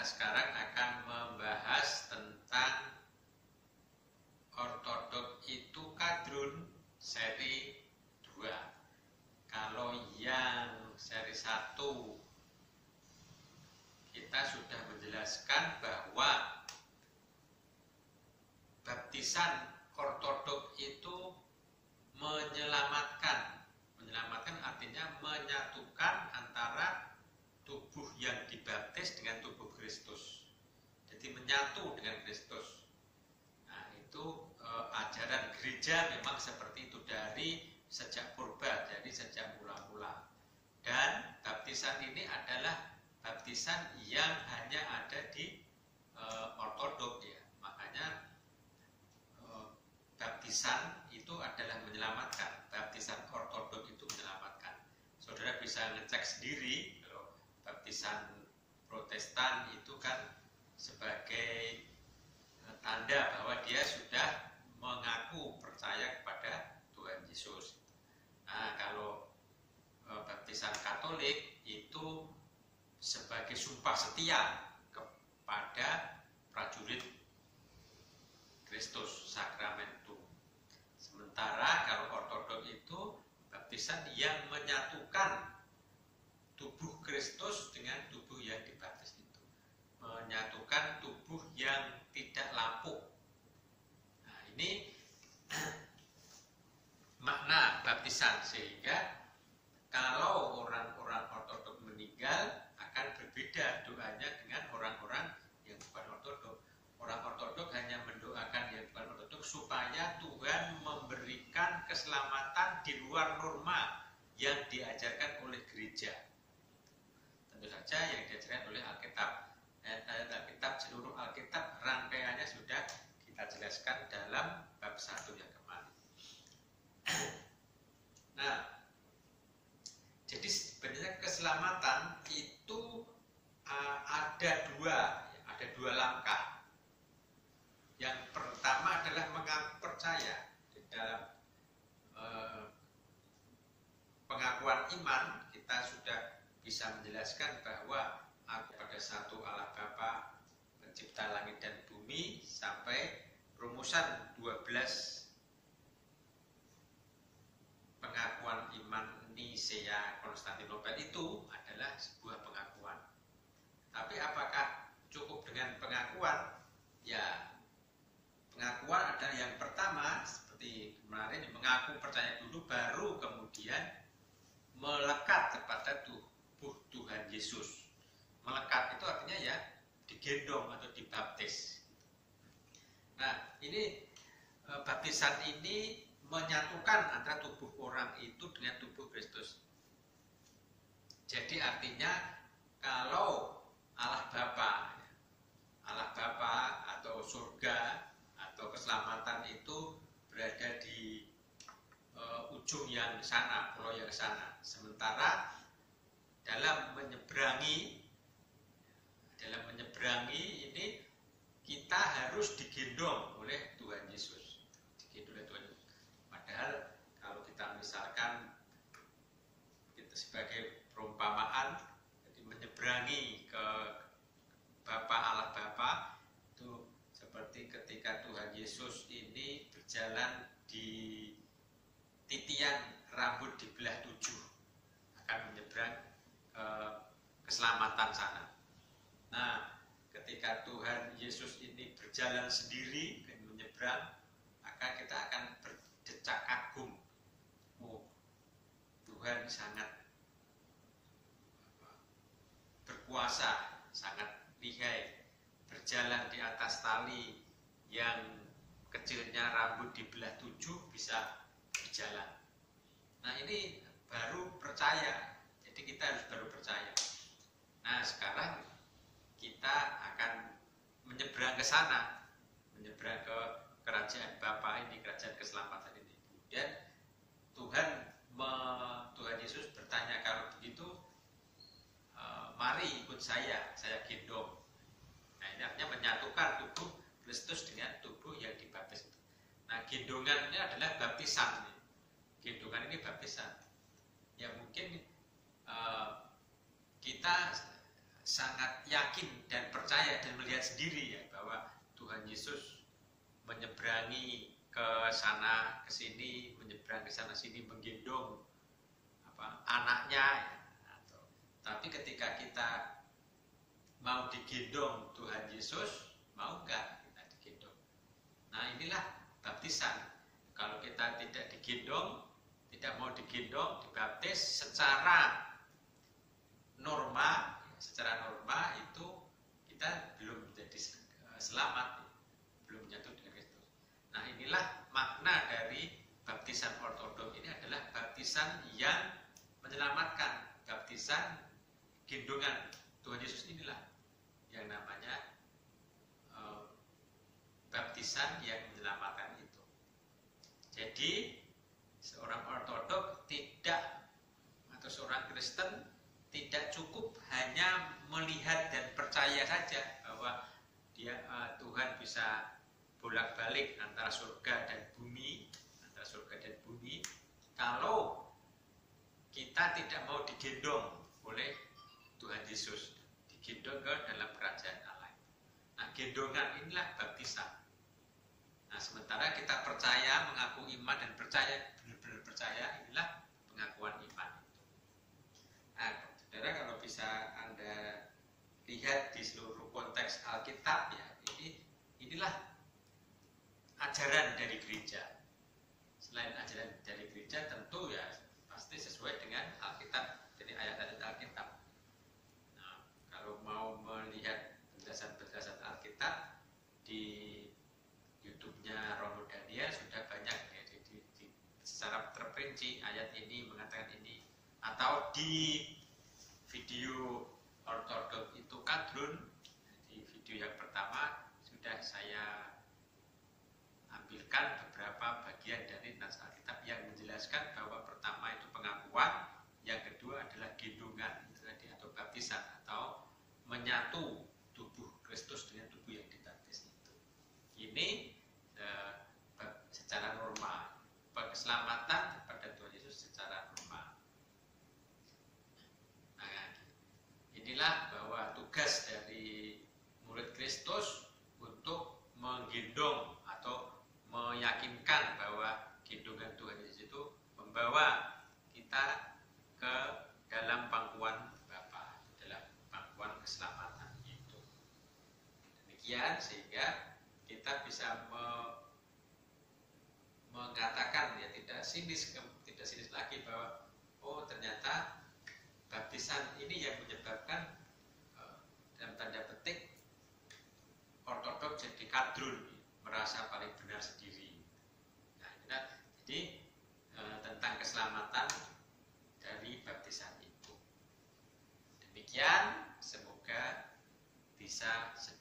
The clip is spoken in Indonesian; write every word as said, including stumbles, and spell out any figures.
kita sekarang akan membahas tentang ortodok itu kadrun seri dua. Kalau yang seri satu kita sudah menjelaskan bahwa baptisan ortodok itu menyelamatkan. Menyelamatkan artinya menyatukan antara tubuh yang dibaptis dengan tubuh Kristus. Jadi menyatu dengan Kristus. Nah, itu e, ajaran gereja memang seperti itu dari sejak purba, jadi sejak mula-mula. Dan baptisan ini adalah baptisan yang hanya ada di e, ortodok ya. Makanya e, baptisan itu adalah menyelamatkan. Baptisan ortodok itu menyelamatkan. Saudara bisa ngecek sendiri. Baptisan Protestan itu kan sebagai tanda bahwa dia sudah mengaku percaya kepada Tuhan Yesus. Nah, kalau baptisan Katolik itu sebagai sumpah setia kepada prajurit Kristus Sakramentum. Sementara kalau Ortodok itu baptisan yang menyatukan tubuh Kristus dengan tubuh yang dibaptis itu, menyatukan tubuh yang tidak lapuk. Nah, ini makna baptisan, sehingga kalau orang-orang ortodok meninggal akan berbeda doanya dengan orang-orang yang bukan ortodok. Orang ortodok hanya mendoakan yang bukan ortodok supaya Tuhan memberikan keselamatan di luar norma yang diajarkan oleh gereja. Tentu saja yang diajarkan oleh Alkitab. Ayat-ayat Alkitab, seluruh Alkitab rangkaiannya sudah kita jelaskan dalam bab satu yang kemarin. Nah, jadi sebenarnya keselamatan itu uh, ada dua, ada dua langkah. Yang pertama adalah mengaku percaya di dalam uh, pengakuan iman. Kita sudah bisa menjelaskan bahwa aku pada satu Allah Bapa pencipta langit dan bumi sampai rumusan dua belas pengakuan iman Nisea Konstantinopel itu adalah sebuah pengakuan. Tapi apakah cukup dengan pengakuan? Ya, pengakuan adalah yang pertama seperti kemarin mengaku percaya dulu, baru kemudian melekat kepada tubuh Tuhan Yesus. Melekat itu artinya ya digendong atau dibaptis. Nah, ini e, baptisan ini menyatukan antara tubuh orang itu dengan tubuh Kristus. Jadi artinya kalau Allah Bapa, Allah Bapa atau surga atau keselamatan itu berada di e, ujung yang sana, pulau yang sana. Sementara dalam menyeberangi dalam menyeberangi ini kita harus digendong oleh Tuhan Yesus. Digendong oleh Tuhan Yesus. Padahal kalau kita misalkan kita sebagai perumpamaan, jadi menyeberangi ke Bapa Allah Bapa itu seperti ketika Tuhan Yesus ini berjalan di titian rambut dibelah tujuh, akan menyeberang ke keselamatan sana. Nah, ketika Tuhan Yesus ini berjalan sendiri dan menyeberang, maka kita akan berdecak kagum. Oh, Tuhan sangat berkuasa, sangat lihai, berjalan di atas tali yang kecilnya rambut dibelah tujuh bisa berjalan. Nah, ini baru percaya. Jadi kita harus baru percaya. Nah, sekarang kita akan menyeberang ke sana, menyeberang ke kerajaan Bapa ini, kerajaan keselamatan ini. Kemudian Tuhan me, Tuhan Yesus bertanya, kalau begitu e, mari ikut saya, saya gendong. Nah, ini artinya menyatukan tubuh Kristus dengan tubuh yang dibaptis. Nah, gendongan ini adalah baptisan. Gendongan ini baptisan. Ya mungkin Uh, kita sangat yakin dan percaya dan melihat sendiri ya bahwa Tuhan Yesus menyeberangi ke sana ke sini, menyeberang ke sana sini, menggendong apa anaknya ya. Atau, tapi ketika kita mau digendong Tuhan Yesus, mau enggak kita digendong? Nah inilah baptisan. Kalau kita tidak digendong, tidak mau digendong, dibaptis secara norma, secara norma itu kita belum menjadi selamat, belum menyatu dengan Kristus. Nah inilah makna dari baptisan ortodok ini adalah baptisan yang menyelamatkan, baptisan gendongan Tuhan Yesus inilah yang namanya uh, baptisan yang menyelamatkan itu. Jadi seorang ortodok tidak atau seorang Kristen tidak cukup hanya melihat dan percaya saja bahwa dia uh, Tuhan bisa bolak-balik antara surga dan bumi, antara surga dan bumi. Kalau kita tidak mau digendong oleh Tuhan Yesus, digendong ke dalam kerajaan Allah. Nah, gendongan inilah baptisan. Nah, sementara kita percaya, mengaku iman dan percaya, benar-benar percaya, inilah pengakuan iman. Nah, saudara kalau bisa Anda lihat di seluruh konteks Alkitab ya, ini inilah ajaran dari gereja. Selain ajaran dari gereja tentu ya pasti sesuai dengan Alkitab, jadi ayat-ayat Alkitab. Nah, kalau mau melihat penjelasan-penjelasan Alkitab di YouTube-nya Romo Daniel sudah banyak ya, di, di, di, secara terperinci ayat ini mengatakan ini, atau di video ortodok itu kadrun, di video yang pertama sudah saya ambilkan beberapa bagian dari nas Alkitab yang menjelaskan bahwa pertama itu pengakuan, yang kedua adalah gendongan itu tadi atau baptisan atau menyatu tubuh Kristus dengan tubuh yang dibaptis itu. Ini eh, secara normal, keselamatan kepada Tuhan Yesus secara normal. Inilah bahwa tugas dari murid Kristus untuk menggendong atau meyakinkan bahwa gendongan Tuhan Yesus itu membawa kita ke dalam pangkuan Bapa, dalam pangkuan keselamatan itu. Demikian sehingga kita bisa me mengatakan ya tidak sinis tidak sinis lagi bahwa oh ternyata baptisan ini yang menyebabkan uh, dalam tanda petik ortodok jadi kadrun, merasa paling benar sendiri. Nah, inilah, jadi uh, tentang keselamatan dari baptisan itu. Demikian, semoga bisa